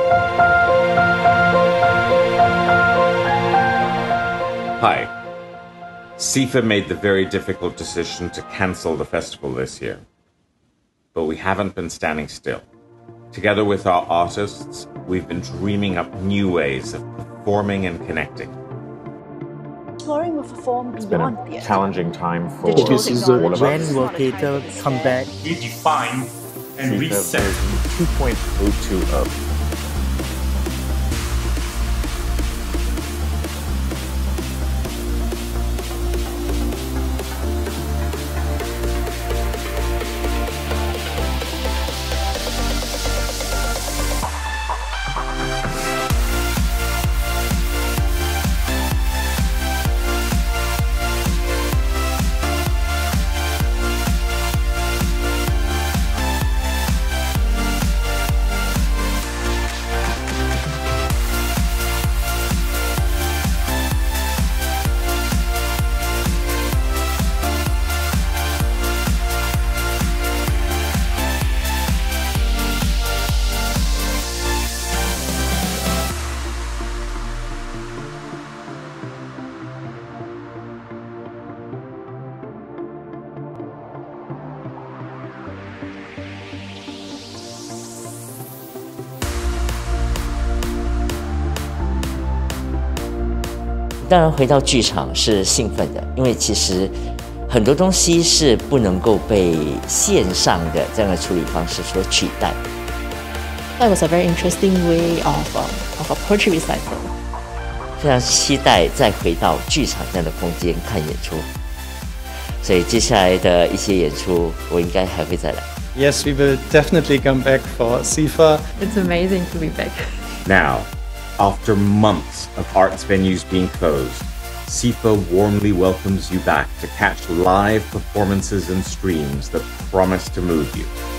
Hi. SIFA made the very difficult decision to cancel the festival this year. But we haven't been standing still. Together with our artists, we've been dreaming up new ways of performing and connecting. Exploring will perform beyond theatre. Challenging time for Digital technology. all of When us. will theatre come back? Redefine and reset. SIFA version 2.020. 当然，回到剧场是兴奋的，因为其实很多东西是不能够被线上的这样的处理方式所取代。 That was a very interesting way of a poetry recital. 非常期待再回到剧场这样的空间看演出，所以接下来的一些演出，我应该还会再来。 Yes, we will definitely come back for SIFA. It's amazing to be back. Now, after months of arts venues being closed, SIFA warmly welcomes you back to catch live performances and streams that promise to move you.